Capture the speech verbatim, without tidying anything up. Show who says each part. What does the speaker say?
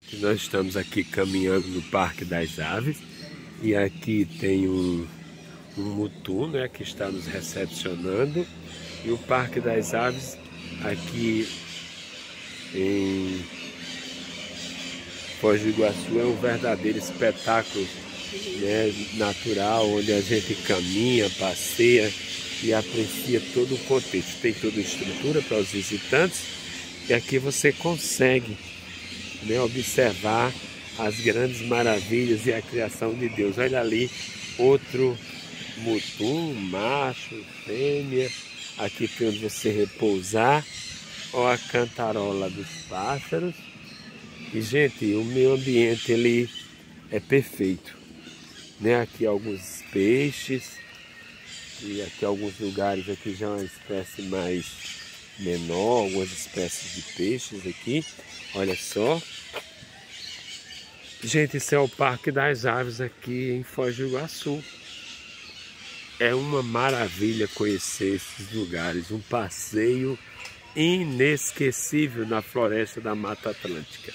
Speaker 1: Nós estamos aqui caminhando no Parque das Aves e aqui tem um, um mutum, né, que está nos recepcionando. E o Parque das Aves aqui em Foz do Iguaçu é um verdadeiro espetáculo, né, natural, onde a gente caminha, passeia e aprecia todo o contexto. Tem toda a estrutura para os visitantes e aqui você consegue, né, observar as grandes maravilhas e a criação de Deus. Olha ali outro mutum, macho, fêmea. Aqui tem onde você repousar. Olha a cantarola dos pássaros. E, gente, o meio ambiente ele é perfeito, né? Aqui alguns peixes e aqui alguns lugares aqui já é uma espécie mais menor, algumas espécies de peixes aqui. Olha só. Gente, esse é o Parque das Aves aqui em Foz do Iguaçu. É uma maravilha conhecer esses lugares, um passeio inesquecível na floresta da Mata Atlântica.